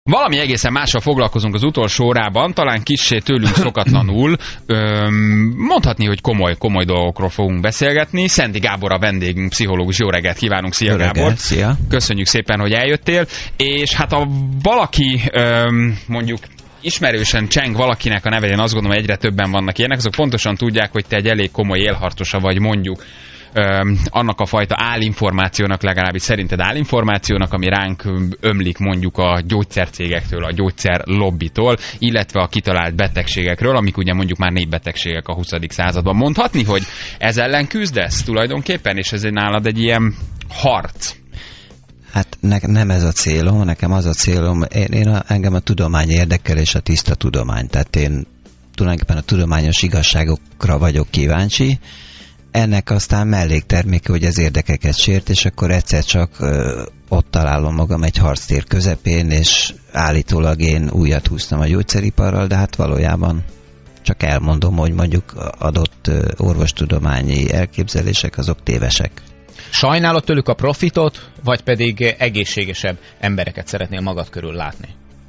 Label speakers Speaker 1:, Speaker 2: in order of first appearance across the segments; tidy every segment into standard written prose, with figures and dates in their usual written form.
Speaker 1: Valami egészen mással foglalkozunk az utolsó órában, talán kissé tőlünk szokatlanul. Mondhatni, hogy komoly dolgokról fogunk beszélgetni. Szendi Gábor a vendégünk, pszichológus. Jó reggelt kívánunk, szia Gábor!
Speaker 2: Szia!
Speaker 1: Köszönjük szépen, hogy eljöttél. És hát ha valaki mondjuk ismerősen cseng valakinek a neve, én azt gondolom, hogy egyre többen vannak ilyenek, azok pontosan tudják, hogy te egy elég komoly élharcosa vagy, mondjuk annak a fajta állinformációnak, legalábbis szerinted állinformációnak, ami ránk ömlik mondjuk a gyógyszercégektől, a gyógyszerlobbitól, illetve a kitalált betegségekről, amik ugye mondjuk már népbetegségek a 20. században. Mondhatni, hogy ez ellen küzdesz tulajdonképpen, és ez nálad egy ilyen harc?
Speaker 2: Hát nem ez a célom, nekem az a célom, engem a tudomány érdekel, és a tiszta tudomány, tehát én tulajdonképpen a tudományos igazságokra vagyok kíváncsi. Ennek aztán mellékterméke, hogy az érdekeket sért, és akkor egyszer csak ott találom magam egy harctér közepén, és állítólag én újat húztam a gyógyszeriparral, de hát valójában csak elmondom, hogy mondjuk adott orvostudományi elképzelések azok tévesek.
Speaker 3: Sajnálod tőlük a profitot, vagy pedig egészségesebb embereket szeretnél magad körül látni?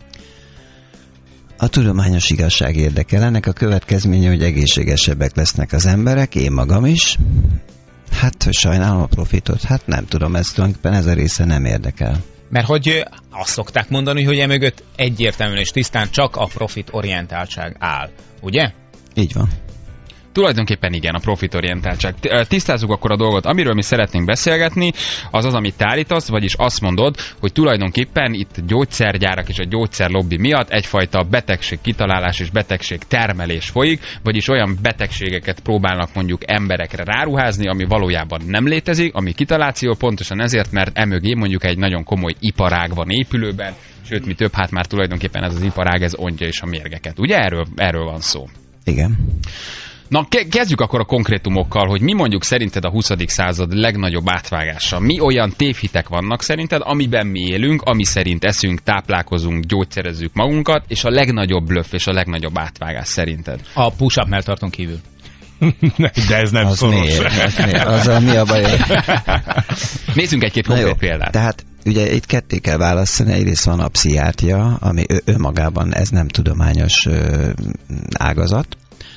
Speaker 2: A tudományos igazság érdekel. Ennek a következménye, hogy egészségesebbek lesznek az emberek, én magam is. Hát, hogy sajnálom a profitot, hát nem tudom, ez a része nem érdekel.
Speaker 3: Mert hogy azt szokták mondani, hogy emögött egyértelműen és tisztán csak a profit orientáltság áll, ugye?
Speaker 2: Így van.
Speaker 1: Tulajdonképpen igen, a profitorientáltság. Tisztázzuk akkor a dolgot. Amiről mi szeretnénk beszélgetni, az az, amit te állítasz, vagyis azt mondod, hogy tulajdonképpen itt gyógyszergyárak és a gyógyszerlobbi miatt egyfajta betegség kitalálás és betegség termelés folyik, vagyis olyan betegségeket próbálnak mondjuk emberekre ráruházni, ami valójában nem létezik, ami kitaláció, pontosan ezért, mert emögé mondjuk egy nagyon komoly iparág van épülőben, sőt, mi több, hát már tulajdonképpen ez az iparág, ez ontja is a mérgeket. Ugye erről van szó?
Speaker 2: Igen.
Speaker 1: Na, kezdjük akkor a konkrétumokkal, hogy mi mondjuk szerinted a 20. század legnagyobb átvágása? Mi olyan tévhitek vannak szerinted, amiben mi élünk, ami szerint eszünk, táplálkozunk, gyógyszerezzük magunkat, és a legnagyobb blöff és a legnagyobb átvágás szerinted?
Speaker 3: A push-up melltarton kívül.
Speaker 4: De ez nem szoros.
Speaker 2: Azzal mi a baj?
Speaker 1: Nézzünk egy-két konkrét példát.
Speaker 2: Tehát ugye itt ketté kell választani, egyrészt van a pszichiátria, ami önmagában ez nem tudományos ágazat.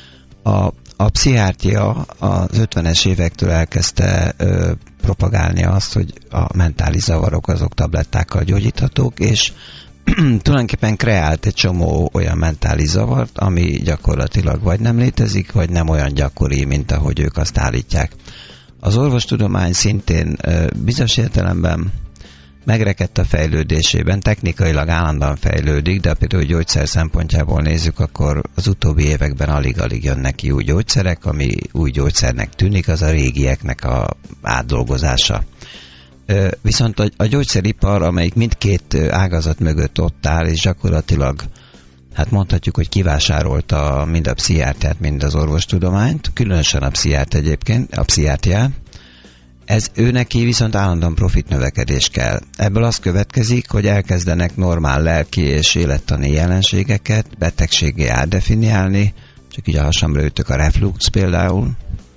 Speaker 2: A pszichiátria az 50-es évektől elkezdte propagálni azt, hogy a mentális zavarok azok tablettákkal gyógyíthatók, és tulajdonképpen kreált egy csomó olyan mentális zavart, ami gyakorlatilag vagy nem létezik, vagy nem olyan gyakori, mint ahogy ők azt állítják. Az orvostudomány szintén bizonyos értelemben megrekedt a fejlődésében, technikailag állandóan fejlődik, de például gyógyszer szempontjából nézzük, akkor az utóbbi években alig-alig jönnek ki új gyógyszerek, ami új gyógyszernek tűnik, az a régieknek a átdolgozása. Viszont a gyógyszeripar, amelyik mindkét ágazat mögött ott áll, és gyakorlatilag, hát mondhatjuk, hogy kivásárolta mind a pszichiátriát, mind az orvostudományt, különösen a pszichiátriát, ez őneki viszont állandóan profit növekedés kell. Ebből az következik, hogy elkezdenek normál lelki és élettani jelenségeket betegséggé átdefiniálni, csak így a hasamra ütök, a reflux például.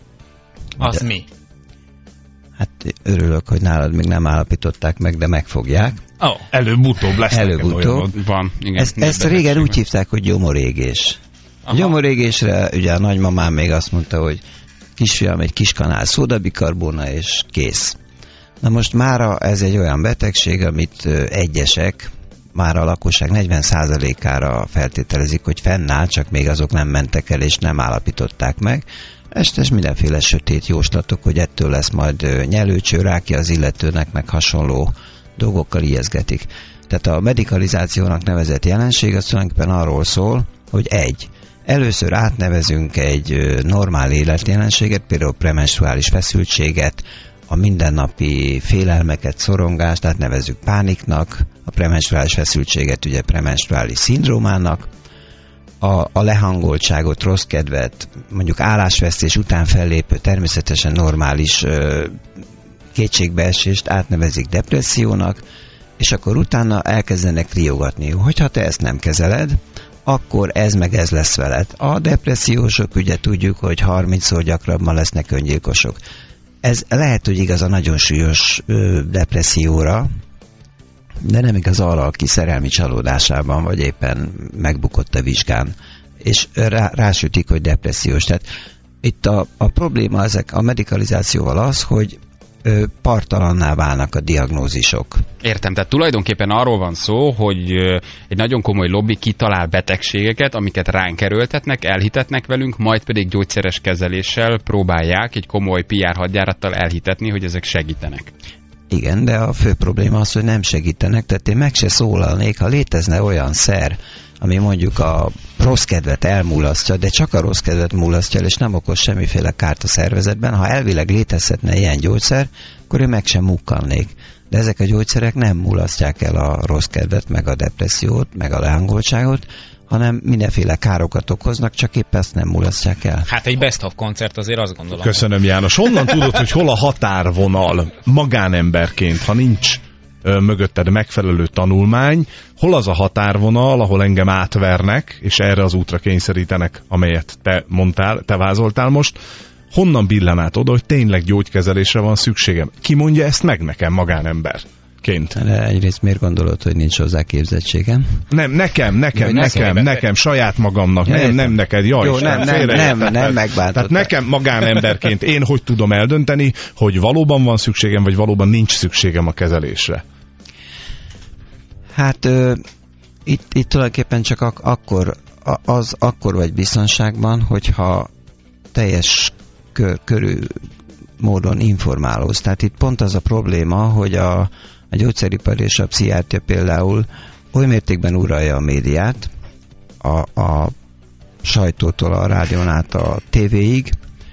Speaker 3: Az mi?
Speaker 2: Hát örülök, hogy nálad még nem állapították meg, de megfogják.
Speaker 4: Előbb-utóbb lesz.
Speaker 2: Előbb-utóbb.
Speaker 1: Van, igen.
Speaker 2: Ezt régen úgy hívták, hogy gyomorégés. A gyomorégésre ugye a nagymamám még azt mondta, hogy kisfiam, egy kis kanál szódabikarbóna, és kész. Na most mára ez egy olyan betegség, amit egyesek, már a lakosság 40%-ára feltételezik, hogy fennáll, csak még azok nem mentek el, és nem állapították meg. Estes mindenféle sötét jóslatok, hogy ettől lesz majd nyelőcsőrákja az illetőnek, meg hasonló dolgokkal ijeszgetik. Tehát a medikalizációnak nevezett jelenség az tulajdonképpen arról szól, hogy először átnevezünk egy normál életjelenséget, például premenstruális feszültséget, a mindennapi félelmeket, szorongást, tehát nevezzük pániknak, a premenstruális feszültséget ugye premenstruális szindrómának, a lehangoltságot, rossz kedvet, mondjuk állásvesztés után fellépő természetesen normális kétségbeesést átnevezik depressziónak, és akkor utána elkezdenek riogatni. Hogyha te ezt nem kezeled, akkor ez meg ez lesz veled. A depressziósok ugye tudjuk, hogy 30-szor gyakrabban lesznek öngyilkosok. Ez lehet, hogy igaz a nagyon súlyos depresszióra, de nem igaz arra, aki szerelmi csalódásában, vagy éppen megbukott a vizsgán, és rásütik, hogy depressziós. Tehát itt a probléma ezek a medikalizációval az, hogy partalanná válnak a diagnózisok.
Speaker 1: Értem, tehát tulajdonképpen arról van szó, hogy egy nagyon komoly lobby kitalál betegségeket, amiket ránk erőltetnek, elhitetnek velünk, majd pedig gyógyszeres kezeléssel próbálják egy komoly PR hadjárattal elhitetni, hogy ezek segítenek.
Speaker 2: Igen, de a fő probléma az, hogy nem segítenek, tehát én meg se szólalnék, ha létezne olyan szer, ami mondjuk a rossz kedvet elmulasztja, de csak a rossz kedvet mulasztja, és nem okoz semmiféle kárt a szervezetben. Ha elvileg létezhetne ilyen gyógyszer, akkor én meg sem mukkannék. De ezek a gyógyszerek nem mulasztják el a rossz kedvet, meg a depressziót, meg a lehangoltságot, hanem mindenféle károkat okoznak, csak épp ezt nem mulasztják el.
Speaker 3: Hát egy best of koncert azért azt gondolom.
Speaker 4: Köszönöm, János. Honnan tudod, hogy hol a határvonal magánemberként, ha nincs mögötted megfelelő tanulmány, hol az a határvonal, ahol engem átvernek, és erre az útra kényszerítenek, amelyet te mondtál, te vázoltál most, honnan billen át oda, hogy tényleg gyógykezelésre van szükségem? Ki mondja ezt meg nekem magánemberként?
Speaker 2: De egyrészt miért gondolod, hogy nincs hozzá képzettségem?
Speaker 4: Nem, nekem, saját magamnak, nem neked, jaj,
Speaker 2: jó, nem megbántottak.
Speaker 4: Tehát nekem magánemberként én hogy tudom eldönteni, hogy valóban van szükségem, vagy valóban nincs szükségem a kezelésre?
Speaker 2: Hát itt tulajdonképpen csak akkor vagy biztonságban, hogyha teljes körű módon informálódsz. Tehát itt pont az a probléma, hogy a gyógyszeripar és a pszichiátria például oly mértékben uralja a médiát, a sajtótól a rádión át a tévéig.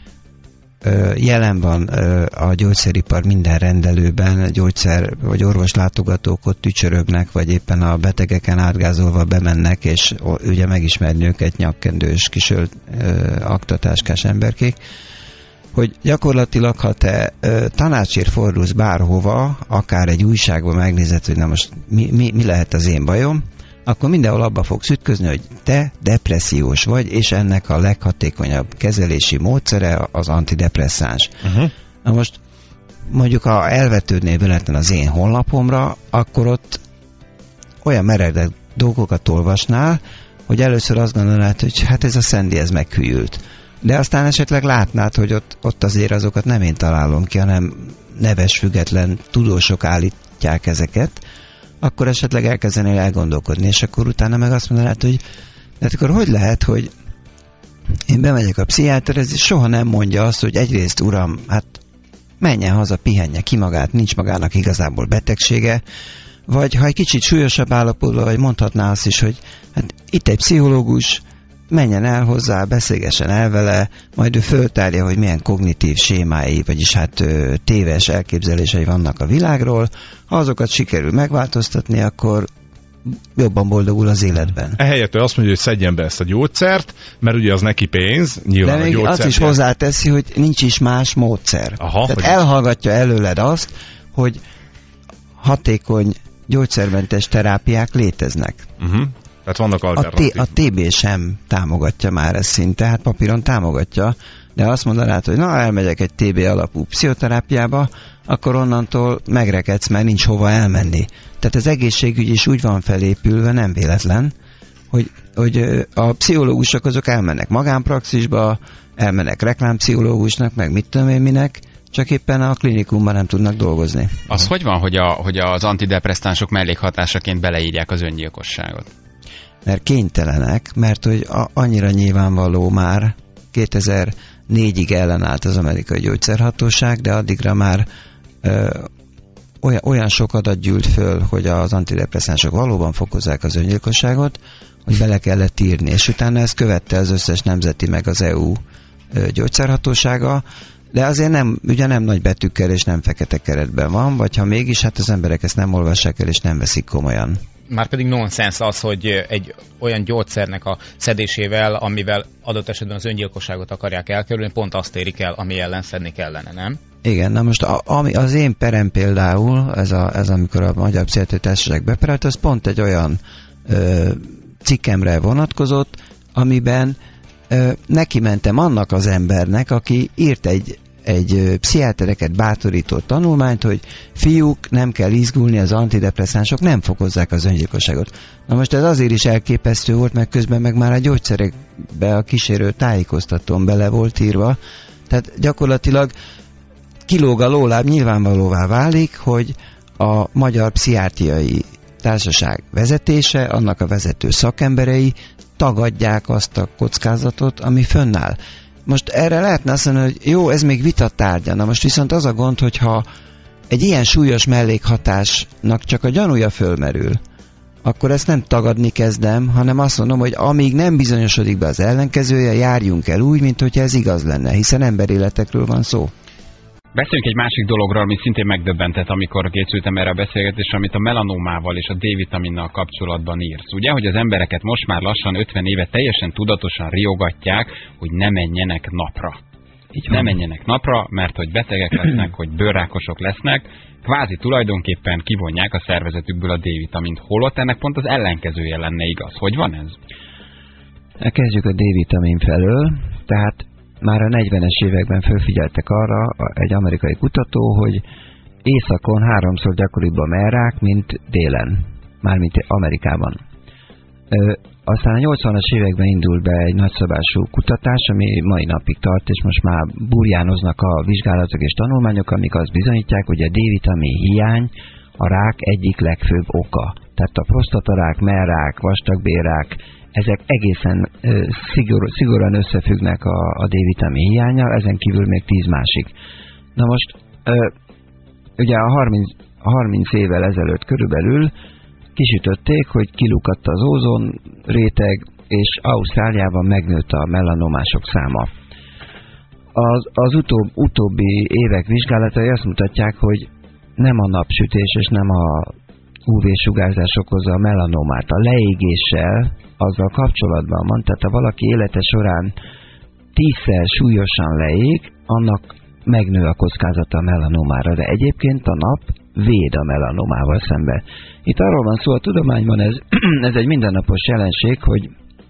Speaker 2: Jelen van a gyógyszeripar minden rendelőben, gyógyszer vagy orvoslátogatók ott tücsörögnek, vagy éppen a betegeken átgázolva bemennek, és ugye megismerni őket nyakkendős, kisölt aktatáskás emberkék, hogy gyakorlatilag, ha te tanácsért fordulsz bárhova, akár egy újságban megnézed, hogy na most mi lehet az én bajom, akkor mindenhol abba fogsz ütközni, hogy te depressziós vagy, és ennek a leghatékonyabb kezelési módszere az antidepresszáns. Na most mondjuk, ha elvetődnél véletlen az én honlapomra, akkor ott olyan meredek dolgokat olvasnál, hogy először azt gondolnád, hogy hát ez a Sandy, ez meghűült. De aztán esetleg látnád, hogy ott azért azokat nem én találom ki, hanem neves, független tudósok állítják ezeket, akkor esetleg elkezdenél elgondolkodni, és akkor utána meg azt mondanád, hogy de akkor hogy lehet, hogy én bemegyek a pszichiáterhez, és soha nem mondja azt, hogy egyrészt uram, hát menjen haza, pihenje ki magát, nincs magának igazából betegsége, vagy ha egy kicsit súlyosabb állapotban, vagy mondhatná azt is, hogy hát itt egy pszichológus, menjen el hozzá, beszélgessen el vele, majd ő föltárja, hogy milyen kognitív sémái, vagyis hát téves elképzelései vannak a világról. Ha azokat sikerül megváltoztatni, akkor jobban boldogul az életben.
Speaker 4: Ehelyett ő azt mondja, hogy szedjen be ezt a gyógyszert, mert ugye az neki pénz, nyilván
Speaker 2: de
Speaker 4: a gyógyszer.
Speaker 2: azt is hozzáteszi, hogy nincs is más módszer.
Speaker 4: Aha,
Speaker 2: tehát elhallgatja előled azt, hogy hatékony gyógyszermentes terápiák léteznek.
Speaker 4: Tehát vannak alternatív.
Speaker 2: A TB sem támogatja már ezt szinte, hát papíron támogatja, de azt mondanád, hogy na, elmegyek egy TB alapú pszichoterápiába, akkor onnantól megrekedsz, mert nincs hova elmenni. Tehát az egészségügy is úgy van felépülve, nem véletlen, hogy a pszichológusok azok elmennek magánpraxisba, elmennek reklámpszichológusnak, meg mit tudom én minek, csak éppen a klinikumban nem tudnak dolgozni.
Speaker 1: Az hogy van, hogy az antidepresszánsok mellékhatásaként beleírják az öngyilkosságot?
Speaker 2: Mert kénytelenek, mert hogy annyira nyilvánvaló már 2004-ig ellenállt az amerikai gyógyszerhatóság, de addigra már olyan sok adat gyűlt föl, hogy az antidepresszánsok valóban fokozzák az öngyilkosságot, hogy bele kellett írni, és utána ezt követte az összes nemzeti meg az EU gyógyszerhatósága, de azért ugye nem nagy betűkkel és nem fekete keretben van, vagy ha mégis, hát az emberek ezt nem olvassák el és nem veszik komolyan.
Speaker 3: Márpedig nonsens az, hogy egy olyan gyógyszernek a szedésével, amivel adott esetben az öngyilkosságot akarják elkerülni, pont azt érik el, ami ellen szedni kellene, nem?
Speaker 2: Igen, na most az én perem például, ez amikor a Magyar Pszichiátriai Társaság beperelt, az pont egy olyan cikkemre vonatkozott, amiben neki mentem annak az embernek, aki írt egy egy pszichiátereket bátorító tanulmányt, hogy fiúk, nem kell izgulni, az antidepresszánsok nem fokozzák az öngyilkosságot. Na most ez azért is elképesztő volt, mert közben meg már a gyógyszerekbe a kísérő tájékoztatón bele volt írva, tehát gyakorlatilag kilóg a lóláb, nyilvánvalóvá válik, hogy a Magyar Pszichiátriai Társaság vezetése, annak a vezető szakemberei tagadják azt a kockázatot, ami fönnáll. Most erre lehetne azt mondani, hogy jó, ez még vitatárgya. Na most viszont az a gond, hogyha egy ilyen súlyos mellékhatásnak csak a gyanúja fölmerül, akkor ezt nem tagadni kezdem, hanem azt mondom, hogy amíg nem bizonyosodik be az ellenkezője, járjunk el úgy, mint hogyha ez igaz lenne, hiszen emberéletekről van szó.
Speaker 1: Beszéljünk egy másik dologról, ami szintén megdöbbentett, amikor készültem erre a beszélgetésre, amit a melanómával és a D-vitaminnal kapcsolatban írsz. Ugye, hogy az embereket most már lassan 50 éve teljesen tudatosan riogatják, hogy ne menjenek napra. Ne menjenek napra, mert hogy betegek lesznek, hogy bőrrákosok lesznek, kvázi tulajdonképpen kivonják a szervezetükből a D-vitamint. Holott ennek pont az ellenkezője lenne igaz. Hogy van ez?
Speaker 2: Kezdjük a D-vitamin felől, tehát már a 40-es években felfigyeltek arra egy amerikai kutató, hogy északon 3-szor gyakoribb a mellrák, mint délen, mármint Amerikában. Aztán a 80-as években indult be egy nagyszabású kutatás, ami mai napig tart, és most már burjánoznak a vizsgálatok és tanulmányok, amik azt bizonyítják, hogy a D-vitamin hiány a rák egyik legfőbb oka. Tehát a prostatarák, mellrák, vastagbélrák, ezek egészen szigorúan összefüggnek a D-vitamin hiánnyal, ezen kívül még 10 másik. Na most, ugye a 30 évvel ezelőtt körülbelül kisütötték, hogy kilukadt az ózon réteg, és Ausztráliában megnőtt a melanomások száma. Az utóbbi évek vizsgálatai azt mutatják, hogy nem a napsütés és nem a UV-sugárzás okozza a melanomát. A leégéssel azzal kapcsolatban van, tehát ha valaki élete során 10-szer súlyosan leég, annak megnő a kockázata a melanomára, de egyébként a nap véd a melanomával szemben. Itt arról van szó a tudományban, ez egy mindennapos jelenség, hogy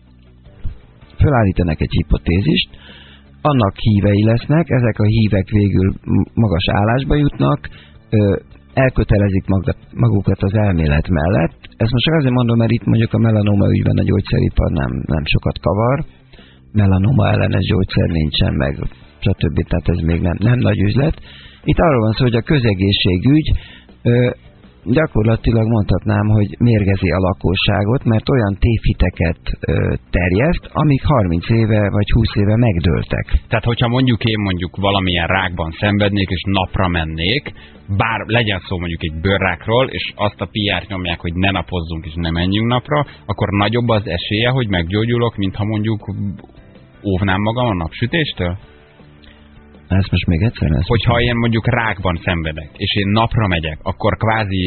Speaker 2: felállítanak egy hipotézist, annak hívei lesznek, ezek a hívek végül magas állásba jutnak, elkötelezik magukat az elmélet mellett. Ezt most csak azért mondom, mert itt mondjuk a melanoma ügyben a gyógyszeripar nem sokat kavar, melanoma ellenes gyógyszer nincsen, meg stb. Tehát ez még nem nagy üzlet. Itt arról van szó, hogy a közegészségügy gyakorlatilag mondhatnám, hogy mérgezi a lakosságot, mert olyan tévhiteket terjeszt, amik 30 éve vagy 20 éve megdőltek.
Speaker 1: Tehát, hogyha mondjuk valamilyen rákban szenvednék, és napra mennék, bár legyen szó mondjuk egy bőrrákról, és azt a PR-t nyomják, hogy ne napozzunk és ne menjünk napra, akkor nagyobb az esélye, hogy meggyógyulok, mint ha mondjuk óvnám magam a napsütéstől?
Speaker 2: Ezt most még egyszer?
Speaker 1: Hogyha én mondjuk rákban szenvedek, és én napra megyek, akkor kvázi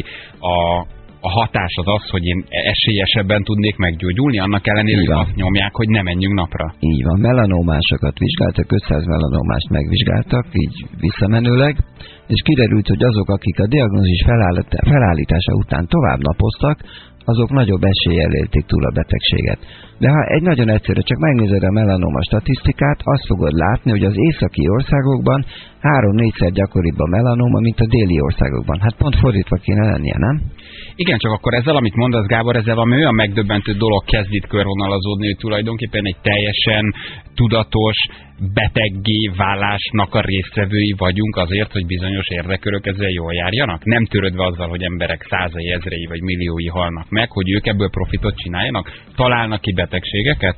Speaker 1: a hatás az, hogy én esélyesebben tudnék meggyógyulni, annak ellenére, hogy azt nyomják, hogy ne menjünk napra.
Speaker 2: Így van, melanomásokat vizsgáltak, 500 melanomást megvizsgáltak, így visszamenőleg, és kiderült, hogy azok, akik a diagnózis felállítása után tovább napoztak, azok nagyobb eséllyel élték túl a betegséget. De ha egy nagyon egyszerű, csak megnézed a melanoma statisztikát, azt fogod látni, hogy az északi országokban 3-4-szer gyakoribb a melanoma, mint a déli országokban. Hát pont fordítva kéne lennie, nem?
Speaker 1: Igen, csak akkor ezzel, amit mondasz, Gábor, ezzel valami olyan megdöbbentő dolog kezd itt körvonalazódni, hogy tulajdonképpen egy teljesen tudatos beteggé válásnak a résztvevői vagyunk azért, hogy bizonyos érdekörök ezzel jól járjanak? Nem törődve azzal, hogy emberek százai, ezrei vagy milliói halnak meg, hogy ők ebből profitot csináljanak? Találnak ki betegségeket?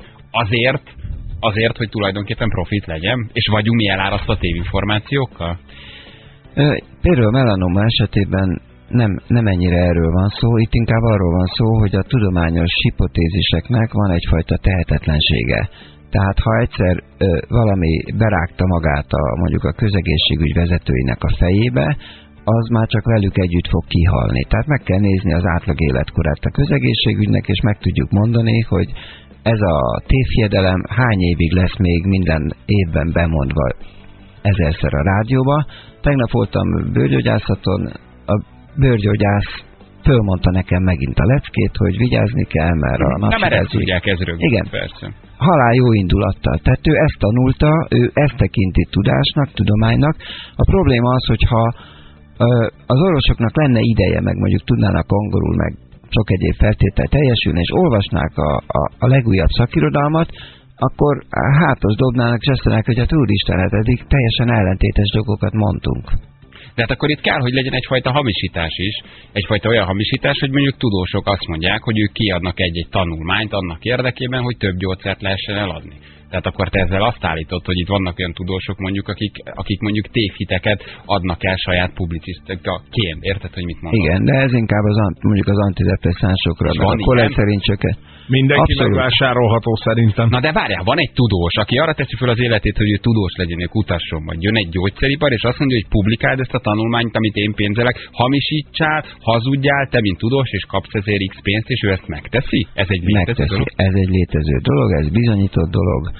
Speaker 1: Azért, hogy tulajdonképpen profit legyen? És vagyunk mi elárasztva tévinformációkkal?
Speaker 2: Például a melanoma esetében nem ennyire erről van szó, itt inkább arról van szó, hogy a tudományos hipotéziseknek van egyfajta tehetetlensége. Tehát ha egyszer valami berágta magát mondjuk a közegészségügy vezetőinek a fejébe, az már csak velük együtt fog kihalni. Tehát meg kell nézni az átlag életkorát a közegészségügynek, és meg tudjuk mondani, hogy ez a tévhiedelem hány évig lesz még minden évben bemondva 1000-szer a rádióba. Tegnap voltam bőrgyógyászaton, a bőrgyógyász fölmondta nekem megint a leckét, hogy vigyázni kell, mert a napsütésig...
Speaker 1: Nem, ezt tudják, ez rögtön.
Speaker 2: Igen.
Speaker 1: Persze.
Speaker 2: Halál jó indulattal. Tehát ő ezt tanulta, ő ezt tekinti tudásnak, tudománynak. A probléma az, hogyha az orvosoknak lenne ideje, meg mondjuk tudnának angolul, meg sok egyéb feltétel teljesülni, és olvasnák a legújabb szakirodalmat, akkor hátos dobnának, és azt mondanák, hogy hát úristen, hát eddig teljesen ellentétes dolgokat mondtunk.
Speaker 5: De hát akkor itt kell, hogy legyen egyfajta hamisítás is, egyfajta olyan hamisítás, hogy mondjuk tudósok azt mondják, hogy ők kiadnak egy-egy tanulmányt annak érdekében, hogy több gyógyszert lehessen eladni. Tehát akkor te ezzel azt állítod, hogy itt vannak olyan tudósok mondjuk, akik mondjuk tévhiteket adnak el saját publicisztikaként. Érted, hogy mit mondod?
Speaker 2: Igen, de ez inkább mondjuk az antidepresszánsokra, a koleszerincsöket.
Speaker 4: Mindenki megvásárolható szerintem.
Speaker 5: Na de várjál, van egy tudós, aki arra teszi fel az életét, hogy ő tudós legyen, ő kutasson, vagy jön egy gyógyszeripar, és azt mondja, hogy publikáld ezt a tanulmányt, amit én pénzelek, hamisítsál, hazudjál, te mint tudós, és kapsz ezért X pénzt, és ő ezt megteszi? Ez egy létező dolog?
Speaker 2: Ez egy létező dolog, ez bizonyított dolog.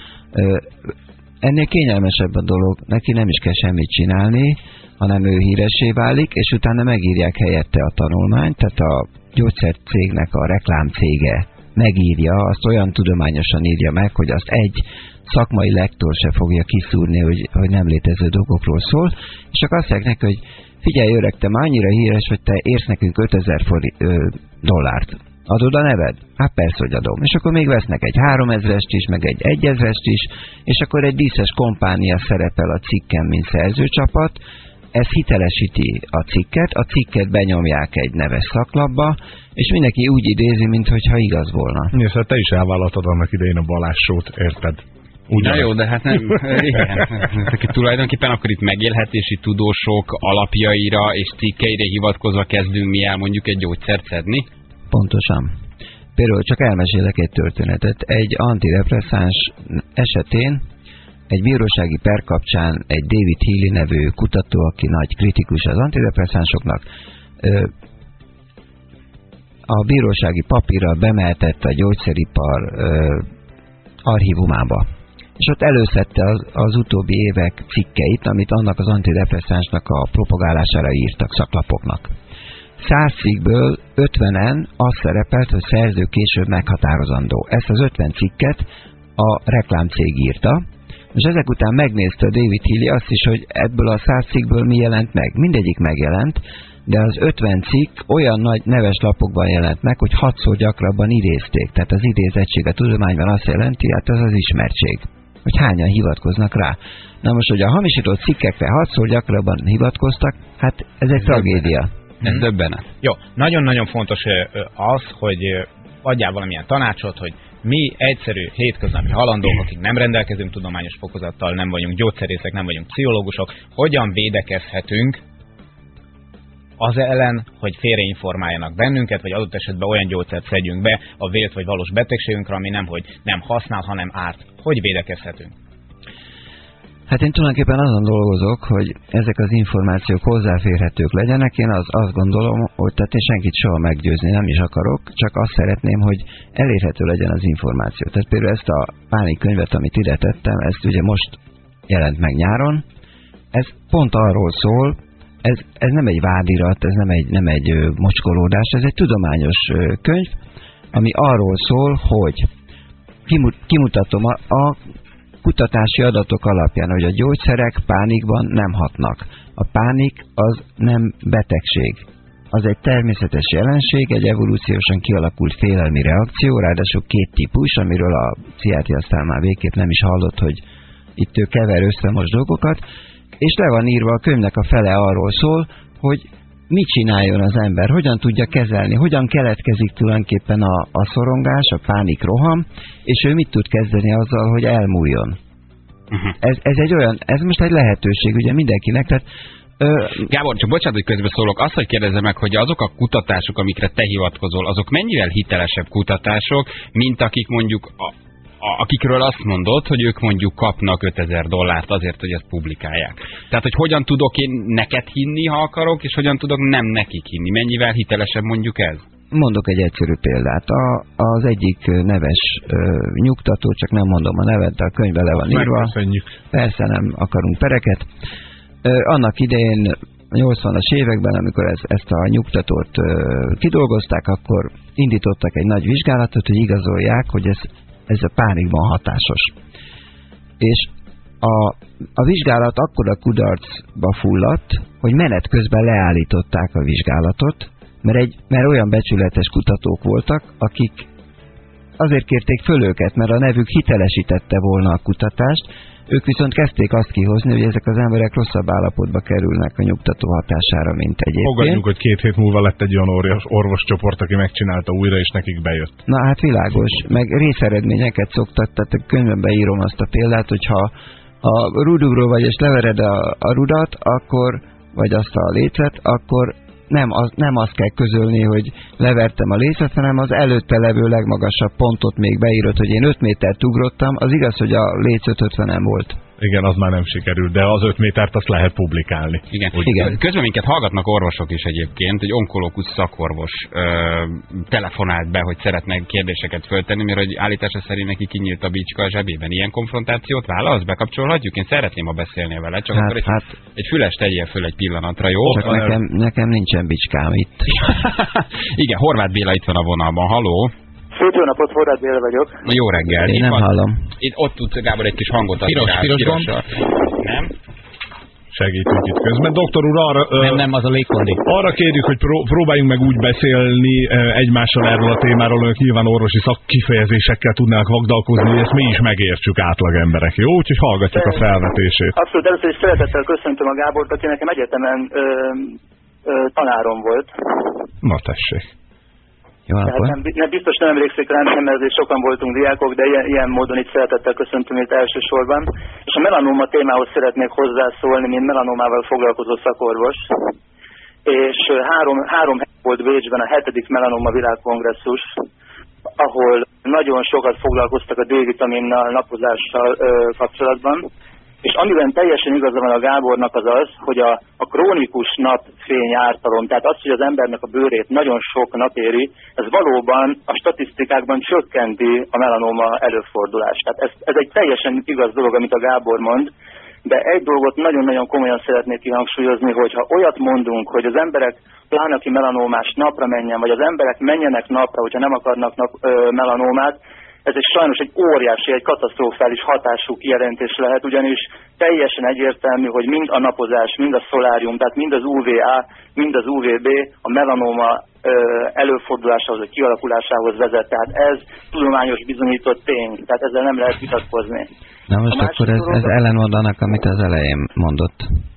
Speaker 2: Ennél kényelmesebb a dolog, neki nem is kell semmit csinálni, hanem ő híressé válik, és utána megírják helyette a tanulmányt, tehát a gyógyszercégnek a reklámcége megírja, azt olyan tudományosan írja meg, hogy azt egy szakmai lektor se fogja kiszúrni, hogy nem létező dolgokról szól, és csak azt mondják neki, hogy figyelj öreg, te már annyira híres, hogy te érsz nekünk 5000 dollárt. Adod a neved? Hát persze, hogy adom. És akkor még vesznek egy 3000-est is, meg egy 1000-est is, és akkor egy díszes kompánia szerepel a cikken, mint szerzőcsapat. Ez hitelesíti a cikket benyomják egy neves szaklapba, és mindenki úgy idézi, mintha igaz volna.
Speaker 4: Szóval te is elvállaltad annak idején a Balázs Show-t, érted?
Speaker 5: Na jó, de hát nem. Igen. Tulajdonképpen akkor itt megélhetési tudósok alapjaira és cikkeire hivatkozva kezdünk mi el mondjuk egy gyógyszert szedni?
Speaker 2: Pontosan. Például csak elmesélek egy történetet. Egy antidepresszáns esetén egy bírósági per kapcsán egy David Healy nevű kutató, aki nagy kritikus az antidepresszánsoknak, a bírósági papírral bemeltette a gyógyszeripar archívumába. És ott előszedte az utóbbi évek cikkeit, amit annak az antidepresszánsnak a propagálására írtak szaklapoknak. 100 cikkből 50-en az szerepelt, hogy szerző később meghatározandó. Ezt az 50 cikket a reklámcég írta, és ezek után megnézte David Healy azt is, hogy ebből a 100 cikkből mi jelent meg. Mindegyik megjelent, de az 50 cikk olyan nagy neves lapokban jelent meg, hogy 6-szor gyakrabban idézték. Tehát az idézettség a tudományban azt jelenti, hát ez az ismertség, hogy hányan hivatkoznak rá. Na most, hogy a hamisított cikkekre 6-szor gyakrabban hivatkoztak, hát ez egy tragédia.
Speaker 5: Ez döbbenet.
Speaker 3: Jó, nagyon-nagyon fontos az, hogy adjál valamilyen tanácsot, hogy mi egyszerű, hétköznapi halandók, akik nem rendelkezünk tudományos fokozattal, nem vagyunk gyógyszerészek, nem vagyunk pszichológusok, hogyan védekezhetünk az ellen, hogy félreinformáljanak bennünket, vagy adott esetben olyan gyógyszert szedjünk be a vélt vagy valós betegségünkre, ami nem használ, hanem árt. Hogy védekezhetünk?
Speaker 2: Hát én tulajdonképpen azon dolgozok, hogy ezek az információk hozzáférhetők legyenek. Én azt gondolom, hogy tehát én senkit soha meggyőzni nem is akarok, csak azt szeretném, hogy elérhető legyen az információ. Tehát például ezt a Pánik könyvet, amit ide tettem, ezt ugye most jelent meg nyáron. Ez pont arról szól, ez nem egy vádirat, ez nem egy mocskolódás, ez egy tudományos könyv, ami arról szól, hogy kimutatom a kutatási adatok alapján, hogy a gyógyszerek pánikban nem hatnak. A pánik az nem betegség. Az egy természetes jelenség, egy evolúciósan kialakult félelmi reakció, ráadásul 2 típus, amiről a pszichiátria aztán már végképp nem is hallott, hogy itt ő kever össze most dolgokat, és le van írva a könyvnek a fele arról szól, hogy mit csináljon az ember, hogyan tudja kezelni, hogyan keletkezik tulajdonképpen a szorongás, a pánik roham, és ő mit tud kezdeni azzal, hogy elmúljon. Ez most egy lehetőség ugye mindenkinek, tehát
Speaker 5: Gábor, csak bocsánat, hogy közben szólok. Azt, hogy kérdezem meg, hogy azok a kutatások, amikre te hivatkozol, azok mennyivel hitelesebb kutatások, mint akik mondjuk akikről azt mondod, hogy ők mondjuk kapnak 5000 dollárt azért, hogy ezt publikálják. Tehát, hogy hogyan tudok én neked hinni, ha akarok, és hogyan tudok nem nekik hinni. Mennyivel hitelesebb mondjuk ez?
Speaker 2: Mondok egy egyszerű példát. Az egyik neves nyugtató, csak nem mondom a nevet, de a könyvbe le van írva. Persze nem akarunk pereket. Annak idején 80-as években, amikor ezt a nyugtatót kidolgozták, akkor indítottak egy nagy vizsgálatot, hogy igazolják, hogy ez a pánikban hatásos. És a vizsgálat akkora kudarcba fulladt, hogy menet közben leállították a vizsgálatot, mert olyan becsületes kutatók voltak, akik azért kérték föl őket, mert a nevük hitelesítette volna a kutatást, ők viszont kezdték azt kihozni, hogy ezek az emberek rosszabb állapotba kerülnek a nyugtató hatására, mint egyébként.
Speaker 4: Fogadjuk, hogy 2 hét múlva lett egy olyan orvoscsoport, aki megcsinálta újra, és nekik bejött.
Speaker 2: Na hát világos, meg részeredményeket szoktak, tehát a könyvben beírom azt a példát, hogyha a rudugról vagy és levered a rudat, akkor, vagy azt a lécet, akkor nem azt kell közölni, hogy levertem a lécet, hanem az előtte levő legmagasabb pontot még beírod, hogy én 5 métert ugrottam, az igaz, hogy a léc 550-en volt.
Speaker 4: Igen, az már nem sikerült, de az 5 métert azt lehet publikálni.
Speaker 5: Igen. Közben minket hallgatnak orvosok is egyébként, egy onkológus szakorvos telefonált be, hogy szeretnek kérdéseket föltenni, mert hogy állítása szerint neki kinyílt a bicska a zsebében. Ilyen konfrontációt válasz, bekapcsolhatjuk? Én szeretném, ha beszélnél vele, csak akkor egy füles tegyél föl egy pillanatra, jó?
Speaker 2: Csak nekem nincsen bicskám itt.
Speaker 5: Igen, Horváth Béla itt van a vonalban, haló?
Speaker 6: Szép jó napot, Horváth Béla vagyok.
Speaker 5: Jó reggel.
Speaker 2: Én nem hallom.
Speaker 5: Itt ott tudsz, Gábor, egy kis hangot adni.
Speaker 3: Piros.
Speaker 5: Nem?
Speaker 4: Segítünk itt közben. Doktor úr,
Speaker 3: Nem, az a légkondi.
Speaker 4: Arra kérjük, hogy próbáljunk meg úgy beszélni egymással erről a témáról, hogy nyilván orvosi szakkifejezésekkel tudnánk vagdalkozni, hogy ezt mi is megértsük átlag emberek, jó? Úgyhogy hallgatjuk a felvetését.
Speaker 6: Abszolút, először is szeretettel köszöntöm a Gábort, aki nekem egyetemen tanárom volt.
Speaker 4: Na tessék.
Speaker 6: Tehát biztos nem emlékszik rám, mert azért sokan voltunk diákok, de ilyen módon itt szeretettel köszöntöm itt elsősorban. És a melanóma témához szeretnék hozzászólni, mint melanómával foglalkozó szakorvos. És három volt Bécsben a 7. melanóma világkongresszus, ahol nagyon sokat foglalkoztak a D-vitaminnal, napozással kapcsolatban. És amiben teljesen igaza van a Gábornak az, hogy a krónikus napfény ártalom, tehát az, hogy az embernek a bőrét nagyon sok nap éri, ez valóban a statisztikákban csökkenti a melanóma előfordulást. Tehát ez egy teljesen igaz dolog, amit a Gábor mond, de egy dolgot nagyon-nagyon komolyan szeretnék kihangsúlyozni, hogy ha olyat mondunk, hogy az emberek, pláne aki melanómás, napra menjen, vagy az emberek menjenek napra, hogyha nem akarnak melanómát, ez egy sajnos egy óriási, egy katasztrofális hatású kijelentés lehet, ugyanis teljesen egyértelmű, hogy mind a napozás, mind a szolárium, tehát mind az UVA, mind az UVB a melanóma előfordulásához, vagy kialakulásához vezet. Tehát ez tudományos bizonyított tény, tehát ezzel nem lehet vitatkozni.
Speaker 2: Na most akkor ez ellenmond annak, amit az elején mondott.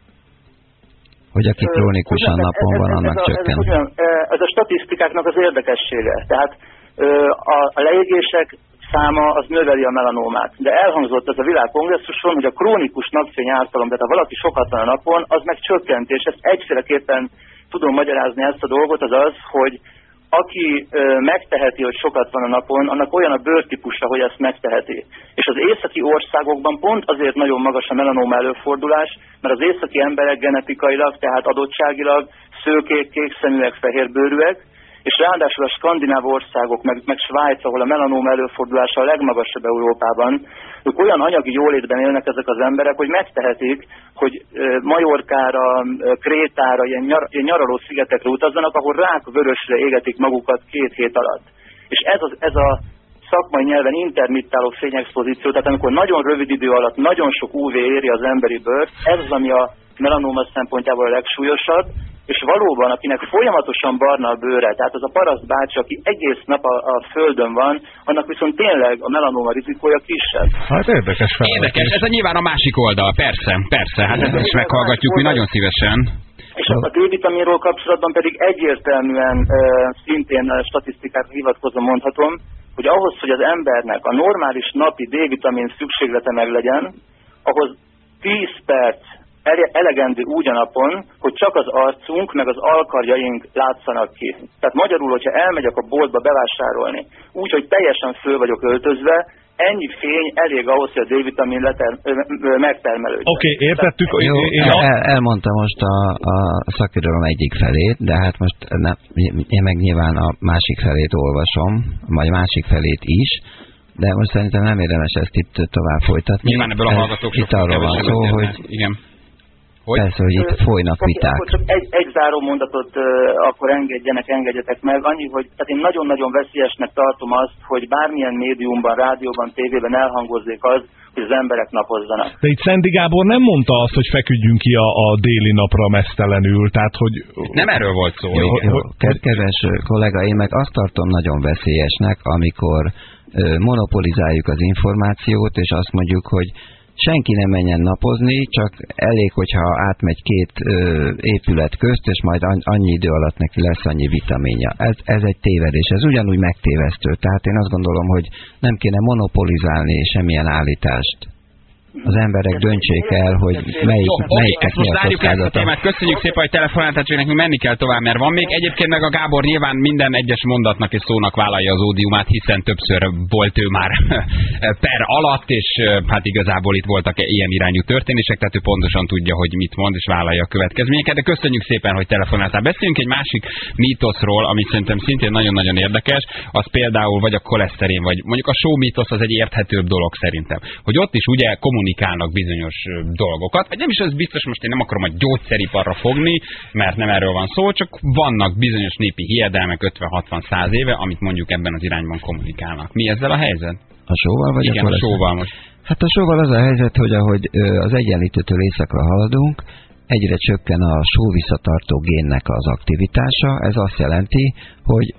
Speaker 2: Hogy aki krónikusan napon van, annak csökken.
Speaker 6: Ez a statisztikáknak az érdekessége. Tehát a leégések száma az növeli a melanómát. De elhangzott ez a világkongresszuson, hogy a krónikus napfény ártalom, tehát ha valaki sokat van a napon, az meg csökkent, és ezt egyféleképpen tudom magyarázni ezt a dolgot, az, hogy aki megteheti, hogy sokat van a napon, annak olyan a bőrtípusa, hogy ezt megteheti. És az északi országokban pont azért nagyon magas a melanóma előfordulás, mert az északi emberek genetikailag, tehát adottságilag szőkék, kékszeműek, fehérbőrűek, és ráadásul a skandináv országok, meg Svájc, ahol a melanóma előfordulása a legmagasabb Európában, ők olyan anyagi jólétben élnek ezek az emberek, hogy megtehetik, hogy Majorkára, Krétára, ilyen nyaraló szigetekre utazzanak, ahol rákvörösre égetik magukat 2 hét alatt. És ez a szakmai nyelven intermittáló fényexpozíció, tehát amikor nagyon rövid idő alatt nagyon sok UV éri az emberi bőrt, ez az, ami a melanóma szempontjából a legsúlyosabb, és valóban, akinek folyamatosan barna a bőre, tehát az a paraszt bácsi, aki egész nap a földön van, annak viszont tényleg a melanóma rizikója kisebb.
Speaker 4: Hát érdekes felvetés.
Speaker 5: Érdekes, ez a nyilván a másik oldal, persze, hát ezt is meghallgatjuk, mi nagyon szívesen.
Speaker 6: És a D-vitaminról kapcsolatban pedig egyértelműen szintén statisztikákra hivatkozva mondhatom, hogy ahhoz, hogy az embernek a normális napi D-vitamin szükséglete meglegyen, ahhoz 10 perc elegendő úgy a napon, hogy csak az arcunk, meg az alkarjaink látszanak ki. Tehát magyarul, hogyha elmegyek a boltba bevásárolni, úgy, hogy teljesen föl vagyok öltözve, ennyi fény elég ahhoz, hogy a D-vitamin megtermelődjön.
Speaker 4: Oké, értettük.
Speaker 2: Elmondta most a szakirodalom egyik felét, de hát most én meg nyilván a másik felét olvasom, vagy másik felét is, de most szerintem nem érdemes ezt itt tovább folytatni.
Speaker 5: Nyilván ebből a hallgatók
Speaker 2: itt arról van szó, hogy...
Speaker 5: Igen.
Speaker 2: Persze, hogy itt folynak viták.
Speaker 6: Akkor csak egy záró mondatot akkor engedjetek meg. Annyi, hogy tehát én nagyon-nagyon veszélyesnek tartom azt, hogy bármilyen médiumban, rádióban, tévében elhangozzék az, hogy az emberek napozzanak.
Speaker 4: De itt Szendi Gábor nem mondta azt, hogy feküdjünk ki a déli napra meztelenül, tehát hogy...
Speaker 5: Nem erről volt szó.
Speaker 2: Jó, kedves kollega, én meg azt tartom nagyon veszélyesnek, amikor monopolizáljuk az információt, és azt mondjuk, hogy senki nem menjen napozni, csak elég, hogyha átmegy két épület közt, és majd annyi idő alatt neki lesz annyi vitaminja. Ez egy tévedés, ez ugyanúgy megtévesztő. Tehát én azt gondolom, hogy nem kéne monopolizálni semmilyen állítást. Az emberek döntsék el, hogy melyiknek mi a kockázata.
Speaker 5: Köszönjük szépen, hogy telefonáltál, csak nekünk menni kell tovább, mert van még. Egyébként meg a Gábor nyilván minden egyes mondatnak és szónak vállalja az ódiumát, hiszen többször volt ő már per alatt, és hát igazából itt voltak ilyen irányú történések, tehát ő pontosan tudja, hogy mit mond, és vállalja a következményeket. De köszönjük szépen, hogy telefonáltál. Beszéljünk egy másik mítoszról, ami szerintem szintén nagyon-nagyon érdekes, az például vagy a koleszterin, vagy mondjuk a só mítosz, az egy érthetőbb dolog szerintem. Hogy ott is ugye kommunikálnak bizonyos dolgokat, vagy nem is az biztos, most én nem akarom a gyógyszeriparra fogni, mert nem erről van szó, csak vannak bizonyos népi hiedelmek 50-60-100 éve, amit mondjuk ebben az irányban kommunikálnak. Mi ezzel a helyzet?
Speaker 2: A sóval vagy
Speaker 5: igen, a sóval most.
Speaker 2: Hát a sóval az a helyzet, hogy ahogy az egyenlítőtől északra haladunk, egyre csökken a sóvisszatartó génnek az aktivitása. Ez azt jelenti, hogy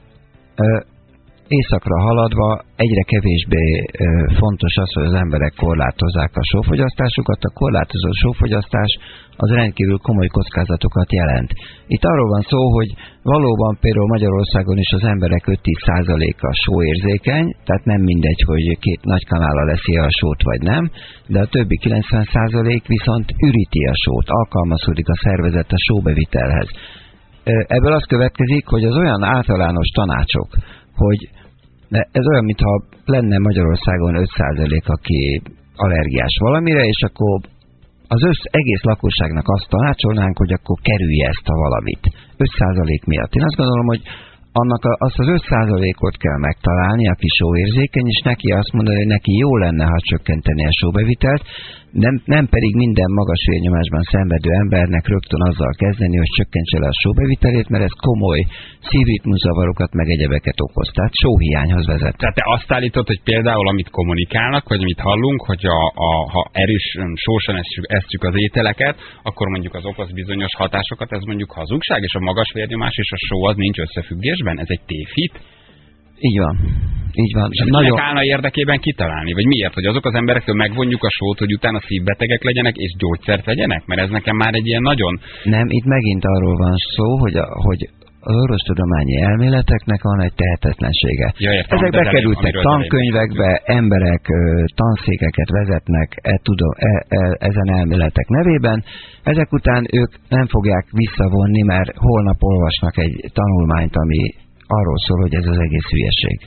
Speaker 2: északra haladva egyre kevésbé fontos az, hogy az emberek korlátozzák a sófogyasztásukat. A korlátozó sófogyasztás az rendkívül komoly kockázatokat jelent. Itt arról van szó, hogy valóban például Magyarországon is az emberek 5-10%-a sóérzékeny, tehát nem mindegy, hogy két nagy kanállal leszi a sót vagy nem, de a többi 90% viszont üríti a sót, alkalmazkodik a szervezet a sóbevitelhez. Ebből az következik, hogy az olyan általános tanácsok, hogy ez olyan, mintha lenne Magyarországon 5%, aki allergiás valamire, és akkor az egész lakosságnak azt tanácsolnánk, hogy akkor kerülje ezt a valamit. 5% miatt. Én azt gondolom, hogy azt az 5%-ot kell megtalálni, aki sóérzékeny, és neki azt mondani, hogy neki jó lenne, ha csökkenteni a sóbevitelt, nem pedig minden magas vérnyomásban szenvedő embernek rögtön azzal kezdeni, hogy csökkentse le a sóbevitelét, mert ez komoly szívritmuszavarokat meg egyebeket okoz. Tehát sóhiányhoz vezet.
Speaker 5: Tehát te azt állítod, hogy például amit kommunikálnak, vagy amit hallunk, hogy ha erős sósan eszük az ételeket, akkor mondjuk az okoz bizonyos hatásokat, ez mondjuk hazugság, és a magas vérnyomás és a só az nincs összefüggésben? Ez egy tévhit?
Speaker 2: Így van. Így van.
Speaker 5: És nagyon állna érdekében kitalálni? Vagy miért? Hogy azok az emberektől megvonjuk a sót, hogy utána szívbetegek legyenek, és gyógyszert vegyenek? Mert ez nekem már egy ilyen nagyon...
Speaker 2: Nem, itt megint arról van szó, hogy az orvostudományi elméleteknek van egy tehetetlensége.
Speaker 5: Ja, értem,
Speaker 2: ezek bekerültek tankönyvekbe, emberek tanszékeket vezetnek ezen elméletek nevében. Ezek után ők nem fogják visszavonni, mert holnap olvasnak egy tanulmányt, ami arról szól, hogy ez az egész hülyeség.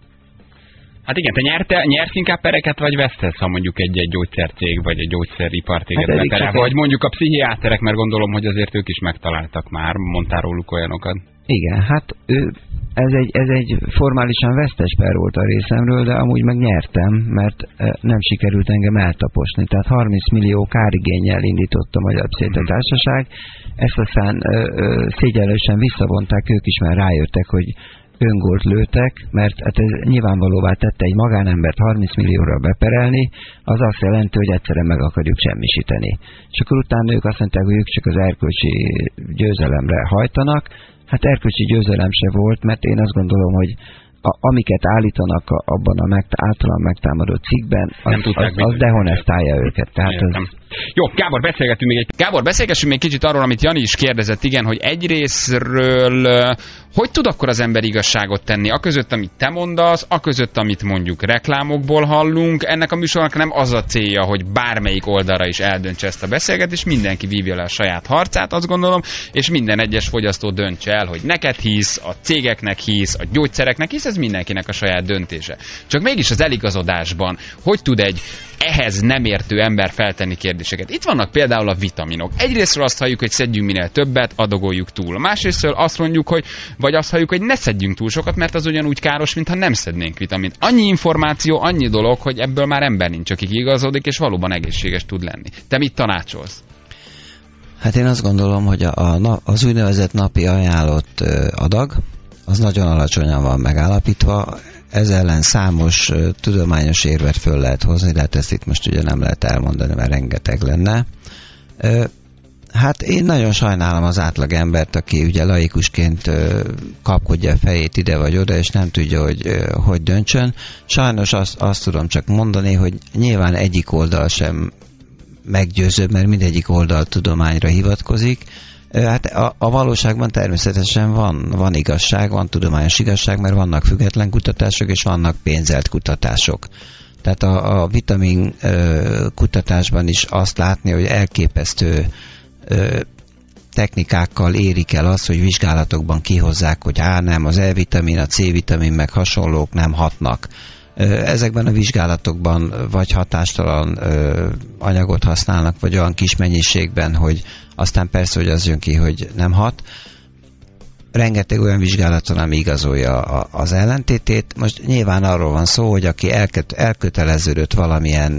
Speaker 5: Hát igen, te nyersz inkább pereket, vagy vesztesz, ha mondjuk egy gyógyszercég, vagy egy gyógyszeripar téged beperel, vagy mondjuk a pszichiáterek, mert gondolom, hogy azért ők is megtaláltak már, mondtál róluk olyanokat.
Speaker 2: Igen, hát ez egy formálisan vesztes per volt a részemről, de amúgy meg nyertem, mert nem sikerült engem eltaposni. Tehát 30 millió kárigénnyel indított a Magyar Pszichiátriai ezt aztán szégyenlősen visszavonták, ők is már rájöttek, hogy öngolt lőtek, mert hát ez nyilvánvalóvá tette egy magánembert 30 millióra beperelni, az azt jelenti, hogy egyszerűen meg akarjuk semmisíteni. És akkor utána ők azt mondták, hogy ők csak az erkölcsi győzelemre hajtanak. Hát erkölcsi győzelem se volt, mert én azt gondolom, hogy amiket állítanak abban a általán megtámadott cikkben, az dehonestálja őket. Tehát
Speaker 5: Jó, Gábor, beszélgessünk még kicsit arról, amit Jani is kérdezett, igen, hogy egyrészről hogy tud akkor az ember igazságot tenni? Aközött, amit te mondasz, aközött, amit mondjuk reklámokból hallunk. Ennek a műsornak nem az a célja, hogy bármelyik oldalra is eldöntse ezt a beszélgetést, mindenki vívja le a saját harcát, azt gondolom, és minden egyes fogyasztó döntse el, hogy neked hisz, a cégeknek hisz, a gyógyszereknek hisz, ez mindenkinek a saját döntése. Csak mégis az eligazodásban, hogy tud egy ehhez nem értő ember feltenni kérdéseket? Itt vannak például a vitaminok. Egyrésztről azt halljuk, hogy szedjünk minél többet, adagoljuk túl. Másrésztről azt mondjuk, vagy azt halljuk, hogy ne szedjünk túl sokat, mert az ugyanúgy káros, mintha nem szednénk vitamint. Annyi információ, annyi dolog, hogy ebből már ember nincs, akik igazodik, és valóban egészséges tud lenni. Te mit tanácsolsz?
Speaker 2: Hát én azt gondolom, hogy az úgynevezett napi ajánlott adag, az nagyon alacsonyan van megállapítva, ez ellen számos tudományos érvet föl lehet hozni, de hát ezt itt most ugye nem lehet elmondani, mert rengeteg lenne. Hát én nagyon sajnálom az átlag embert, aki ugye laikusként kapkodja a fejét ide vagy oda, és nem tudja, hogy döntsön. Sajnos azt tudom csak mondani, hogy nyilván egyik oldal sem meggyőzőbb, mert mindegyik oldal tudományra hivatkozik. Hát a valóságban természetesen van igazság, van tudományos igazság, mert vannak független kutatások, és vannak pénzelt kutatások. Tehát a vitamin kutatásban is azt látni, hogy elképesztő technikákkal érik el azt, hogy vizsgálatokban kihozzák, hogy nem, az E-vitamin, a C-vitamin meg hasonlók nem hatnak. Ezekben a vizsgálatokban vagy hatástalan anyagot használnak, vagy olyan kis mennyiségben, hogy aztán persze, hogy az jön ki, hogy nem hat. Rengeteg olyan vizsgálaton, ami igazolja az ellentétét. Most nyilván arról van szó, hogy aki elköteleződött valamilyen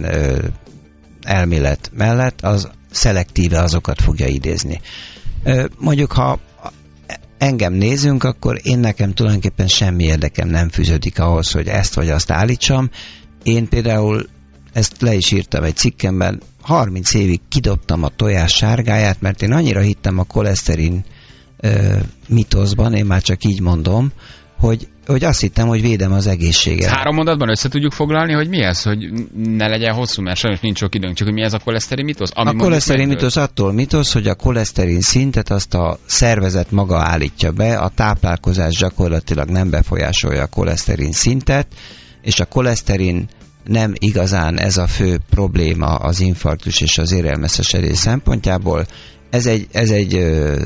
Speaker 2: elmélet mellett, az szelektíve azokat fogja idézni. Mondjuk, ha engem nézünk, akkor nekem tulajdonképpen semmi érdekem nem fűződik ahhoz, hogy ezt vagy azt állítsam. Én például ezt le is írtam egy cikkemben, 30 évig kidobtam a tojás sárgáját, mert én annyira hittem a koleszterin mitoszban, én már csak így mondom, hogy azt hittem, hogy védem az egészséget.
Speaker 1: 3 mondatban össze tudjuk foglalni, hogy mi ez, hogy ne legyen hosszú, mert sajnos nincs sok időnk, csak hogy mi ez a koleszterin mitosz?
Speaker 2: A koleszterin mitosz attól mitosz, hogy a koleszterin szintet azt a szervezet maga állítja be, a táplálkozás gyakorlatilag nem befolyásolja a koleszterin szintet, és a koleszterin nem igazán ez a fő probléma az infarktus és az érelmeszesedés szempontjából. Ez egy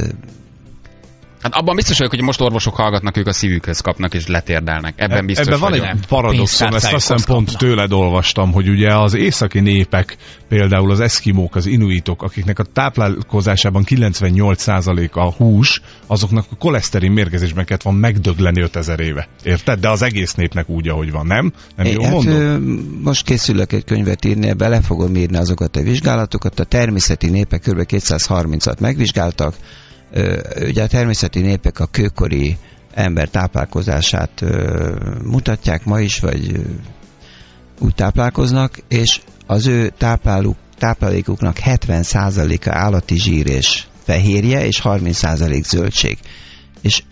Speaker 1: Hát abban biztos vagyok, hogy most orvosok hallgatnak, ők a szívükhöz kapnak és letérdelnek. Ebben biztos
Speaker 4: Ebben van egy paradoxon, ezt azt hiszem pont tőled olvastam, hogy ugye az északi népek, például az eszkimók, az inuitok, akiknek a táplálkozásában 98% a hús, azoknak a koleszterin mérgezésben kellett van megdögleni 5000 éve. Érted? De az egész népnek úgy, ahogy van, nem? Nem jól mondom?
Speaker 2: Most készülök egy könyvet írni, ebbe le fogom írni azokat a vizsgálatokat. A természeti népek kb. 230-at megvizsgáltak. Ugye a természeti népek a kőkori ember táplálkozását mutatják ma is, vagy úgy táplálkoznak, és az ő táplálékuknak 70%-a állati zsír és fehérje, és 30% zöldség. És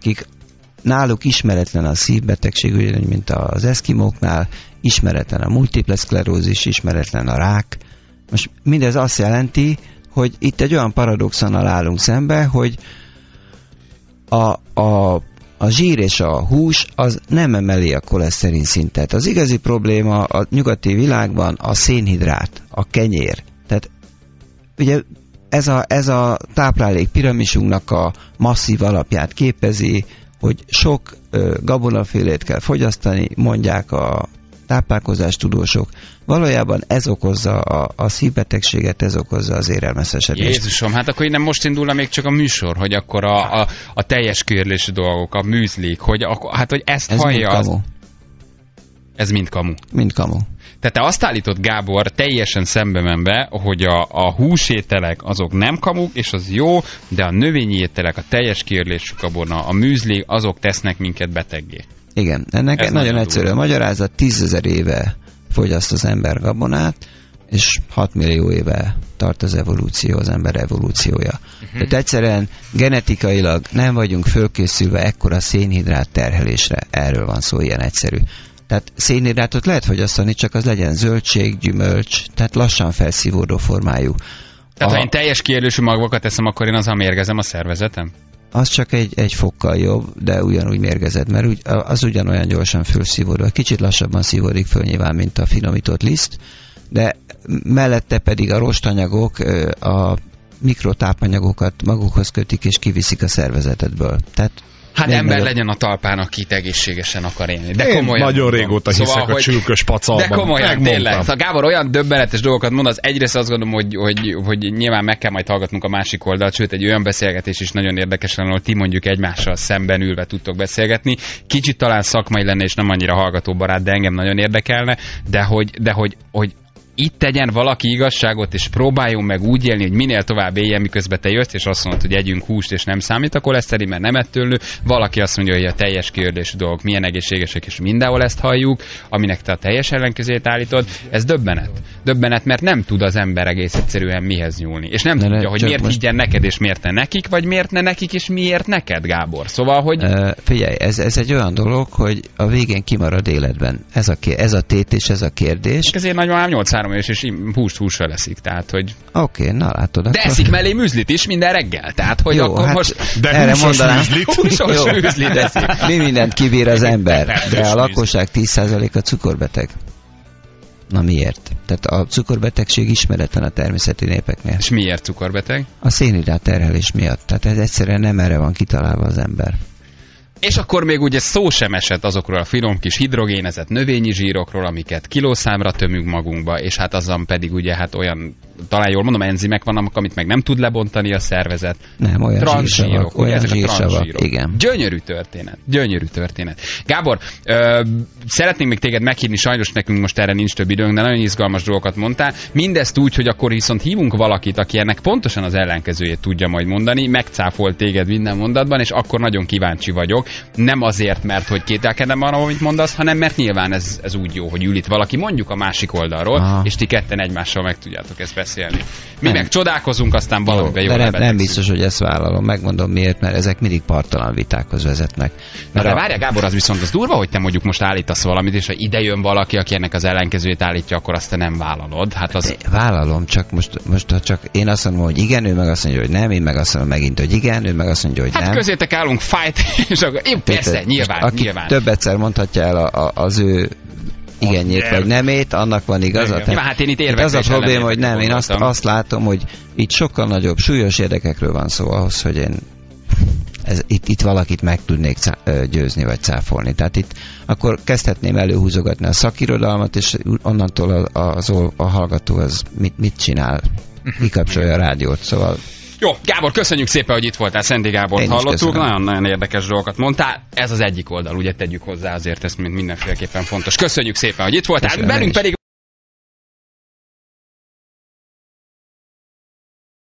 Speaker 2: náluk ismeretlen a szívbetegség, ugyanúgy, mint az eszkimóknál, ismeretlen a multiple szklerózis, ismeretlen a rák. Most mindez azt jelenti, hogy itt egy olyan paradoxonnal állunk szembe, hogy a zsír és a hús az nem emeli a koleszterin szintet. Az igazi probléma a nyugati világban a szénhidrát, a kenyér. Tehát ugye ez a táplálék piramisunknak a masszív alapját képezi, hogy sok gabonafélét kell fogyasztani, mondják a táplálkozástudósok. Valójában ez okozza a szívbetegséget, ez okozza az érelmeszesedést.
Speaker 1: Jézusom, hát akkor innen most indulna még csak a műsor, hogy akkor a teljes körlésű dolgok, a műzlik, hogy ezt ez hallja.
Speaker 2: Mind kamu.
Speaker 1: Ez mind kamu.
Speaker 2: Mind kamu.
Speaker 1: Tehát te azt állítod, Gábor, teljesen szembe menve, hogy a húsételek azok nem kamuk, és az jó, de a növényi ételek, a teljes kiörlésű gabona, a műzli, azok tesznek minket beteggé.
Speaker 2: Igen, ennek ez nagyon egyszerű a magyarázat, 10 000 éve fogyaszt az ember gabonát, és 6 millió éve tart az evolúció, az ember evolúciója. Tehát egyszerűen genetikailag nem vagyunk fölkészülve ekkora szénhidrát terhelésre. Erről van szó, ilyen egyszerű. Tehát szénhidrátot lehet fogyasztani, csak az legyen zöldség, gyümölcs, tehát lassan felszívódó formájú.
Speaker 1: Tehát ha én teljes kiérlősű magvakat teszem, akkor én azzal mérgezem a szervezetem?
Speaker 2: Az csak egy fokkal jobb, de ugyanúgy mérgezett, mert az ugyanolyan gyorsan fölszívódó. Kicsit lassabban szívódik föl nyilván, mint a finomított liszt, de mellette pedig a rostanyagok a mikrotápanyagokat magukhoz kötik és kiviszik a szervezetedből. Tehát
Speaker 1: hát ember legyen a talpán, akit egészségesen akar élni. De
Speaker 4: én
Speaker 1: komolyan
Speaker 4: nagyon
Speaker 1: mondom.
Speaker 4: régóta hiszek a csülkös pacalban.
Speaker 1: De komolyan, tényleg. Szóval Gábor olyan döbbenetes dolgokat mond, az egyrészt azt gondolom, hogy nyilván meg kell majd hallgatnunk a másik oldalt, sőt egy olyan beszélgetés is nagyon érdekes lenne, ahol ti mondjuk egymással szemben ülve tudtok beszélgetni. Kicsit talán szakmai lenne és nem annyira hallgatóbarát, de engem nagyon érdekelne, de hogy itt tegyen valaki igazságot, és próbáljon meg úgy élni, hogy minél tovább éljen, miközben te jössz, és azt mondod, hogy együnk húst, és nem számít a koleszterin, mert nem ettől nő. Valaki azt mondja, hogy a teljes kiördésű dolgok milyen egészségesek, és mindenhol ezt halljuk, aminek te a teljes ellenkezőjét állítod. Ez döbbenet. Döbbenet, mert nem tud az ember egész egyszerűen mihez nyúlni. És nem tudja, hogy miért higgyen neked, és miért ne nekik, vagy miért ne nekik, és miért neked, Gábor. Szóval, hogy...
Speaker 2: Figyelj, ez egy olyan dolog, hogy a végén kimarad életben. Ez a tét és ez a kérdés.
Speaker 1: Ezért nagymamám 8-3 éves, és húsra leszik, tehát, hogy...
Speaker 2: Oké, na látod.
Speaker 1: De eszik mellé műzlit is minden reggel, tehát, hogy
Speaker 2: jó,
Speaker 1: akkor
Speaker 2: hát
Speaker 1: most...
Speaker 4: De
Speaker 2: erre mondanám,
Speaker 1: húsos műzlit eszik.
Speaker 2: mi mindent kibír az ember, de a lakosság 10%-a cukorbeteg. Na miért? Tehát a cukorbetegség ismeretlen a természeti népeknél.
Speaker 1: És miért cukorbeteg?
Speaker 2: A szénhidrát terhelés miatt. Tehát ez egyszerűen nem erre van kitalálva az ember.
Speaker 1: És akkor még ugye szó sem esett azokról a finom kis hidrogénezett növényi zsírokról, amiket kilószámra tömünk magunkba, és hát azon pedig ugye hát olyan, talán jól mondom, enzimek vannak, amit meg nem tud lebontani a szervezet.
Speaker 2: Nem, olyan
Speaker 1: transzsírok, ugye ezek a
Speaker 2: zsírsavak,
Speaker 1: transzsírok.
Speaker 2: igen.
Speaker 1: Gyönyörű történet, gyönyörű történet. Gábor, szeretnénk még téged meghívni, sajnos nekünk most erre nincs több időnk, de nagyon izgalmas dolgokat mondtál. Mindezt úgy, hogy akkor viszont hívunk valakit, aki ennek pontosan az ellenkezőjét tudja majd mondani, megcáfol téged minden mondatban, és akkor nagyon kíváncsi vagyok. Nem azért, mert hogy kételkedem arra, amit mondasz, hanem mert nyilván ez úgy jó, hogy ül itt valaki, mondjuk a másik oldalról, és ti ketten egymással meg tudjátok ezt beszélni. Mi meg csodálkozunk, aztán valamiben jól
Speaker 2: nem biztos, hogy ezt vállalom. Megmondom miért, mert ezek mindig parttalan vitákhoz vezetnek.
Speaker 1: De várjál, Gábor, az viszont az durva, hogy te mondjuk most állítasz valamit, és ha ide jön valaki, aki ennek az ellenkezőjét állítja, akkor azt te nem vállalod. Hát az...
Speaker 2: Vállalom, most ha csak én azt mondom, hogy igen, ő meg azt mondja, hogy nem, én meg azt mondom megint, hogy igen, ő meg azt mondja, hogy nem.
Speaker 1: Hát közétek állunk, fight, és akkor én persze, nyilván.
Speaker 2: Több egyszer mondhatja el az ő igenjét vagy nemét, annak van igaza.
Speaker 1: Hát én itt érvek.
Speaker 2: Az a probléma, hogy nem, én azt látom, hogy itt sokkal nagyobb, súlyos érdekekről van szó ahhoz, hogy én itt valakit meg tudnék győzni vagy cáfolni. Tehát itt akkor kezdhetném előhúzogatni a szakirodalmat, és onnantól a hallgató az mit csinál? Kikapcsolja a rádiót, szóval...
Speaker 1: Jó, Gábor, köszönjük szépen, hogy itt voltál. Szendi Gábort hallottuk, nagyon érdekes dolgokat mondtál. Ez az egyik oldal, ugye tegyük hozzá, azért ez mindenféleképpen fontos. Köszönjük szépen, hogy itt voltál, velünk pedig